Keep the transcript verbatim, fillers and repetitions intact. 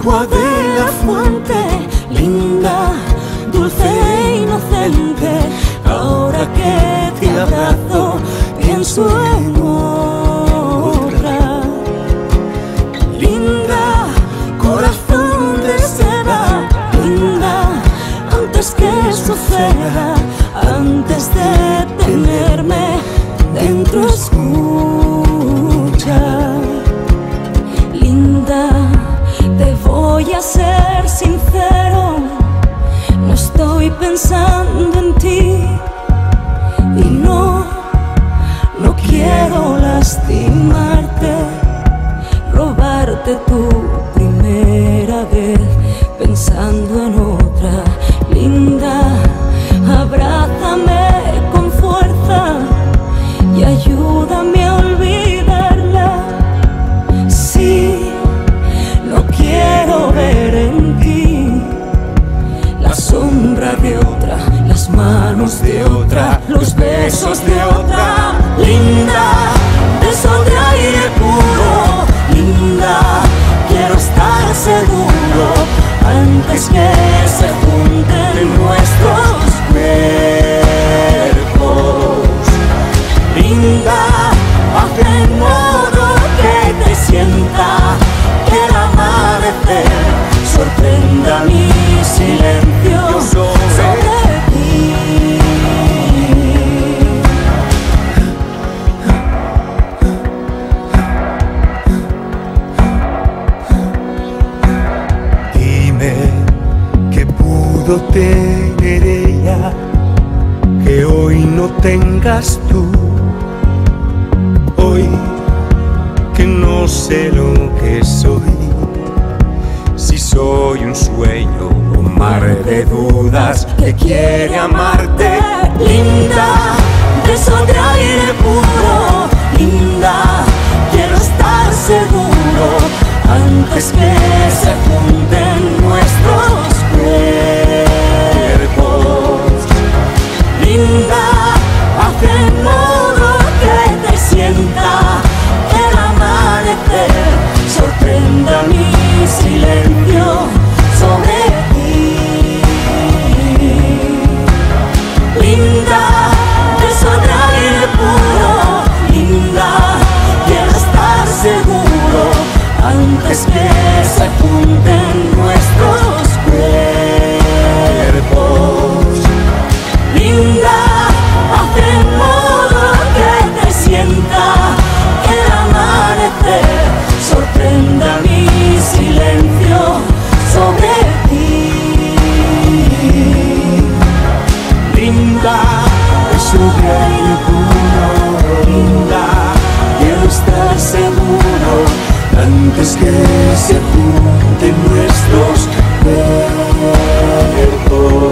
agua de la fuente, linda, dulce e inocente. Ahora que te abrazo, pienso en otra. Linda, corazón de seda, linda, antes que suceda, antes de tenerme dentro, escucha. Linda, te voy a ser sincero, no estoy pensando en ti y no, no quiero lastimarte, robarte tu primera vez pensando en otra. Linda, abrázame con fuerza y ayúdame a olvidarla. Sí, no quiero ver en ti la sombra de otra, las manos de otra, los besos de otra. Linda, beso de aire puro, linda, quiero estar seguro antes que se junten nuestros cuerpos. Linda, haz de modo que te sienta, que el amanecer sorprenda mi silencio sobre ti. Dime qué pudo tener ella que hoy no tengas tú. Hoy que no sé lo que soy, si soy un sueño o un mar de dudas que quiere amarte. Linda, beso de aire puro, linda, quiero estar seguro antes que se junten nuestros cuerpos. Linda, haz de modo que te sienta, que el amanecer sorprenda mi silencio sobre ti. Linda, beso de aire puro, linda, quiero estar seguro antes que se junten nuestros cuerpos. Linda, haz de modo que te sienta, que el amanecer sorprenda mi silencio sobre ti. Linda, beso de aire puro, linda, quiero estar seguro antes que se junten nuestros cuerpos.